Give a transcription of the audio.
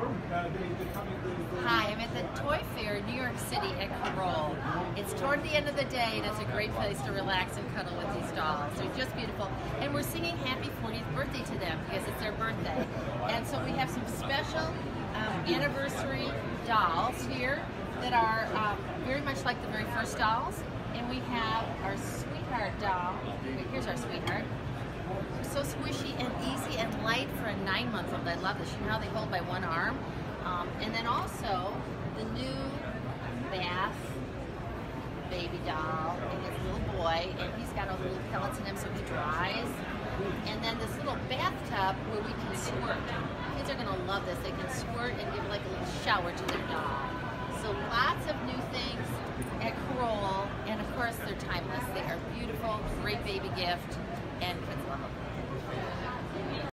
Hi, I'm at the Toy Fair in New York City at Corolle. It's toward the end of the day and it's a great place to relax and cuddle with these dolls. They're just beautiful. And we're singing happy 40th birthday to them because it's their birthday. And so we have some special anniversary dolls here that are very much like the very first dolls. And we have our sweetheart doll. Here's our sweetheart. So squishy and easy and light for a 9-month-old. I love this. You know how they hold by one arm? And then also the new bath baby doll, and it's a little boy, and he's got all the little pellets in him so he dries. And then this little bathtub where we can squirt. Kids are going to love this. They can squirt and give like a little shower to their doll. So lots of new things at Corolle, and of course they're timeless. They are beautiful, great baby gift, and kids love them.